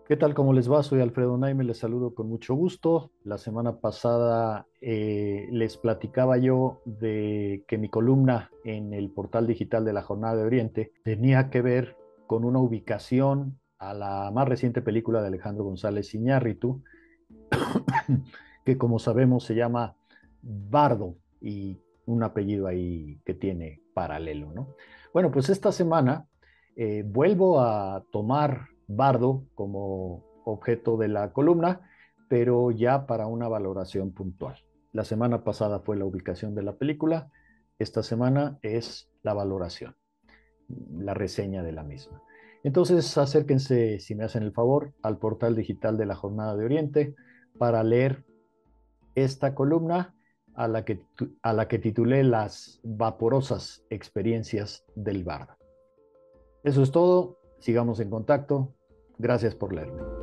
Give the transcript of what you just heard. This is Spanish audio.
¿Qué tal? ¿Cómo les va? Soy Alfredo Naime, les saludo con mucho gusto. La semana pasada les platicaba yo de que mi columna en el portal digital de la Jornada de Oriente tenía que ver con una ubicación a la más reciente película de Alejandro González Iñárritu, que como sabemos se llama Bardo y un apellido ahí que tiene paralelo, ¿no? Bueno, pues esta semana vuelvo a tomar Bardo como objeto de la columna, pero ya para una valoración puntual. La semana pasada fue la ubicación de la película, esta semana es la valoración, la reseña de la misma. Entonces, acérquense, si me hacen el favor, al portal digital de la Jornada de Oriente para leer esta columna a la que titulé Las vaporosas experiencias del bardo. Eso es todo, sigamos en contacto. Gracias por leerme.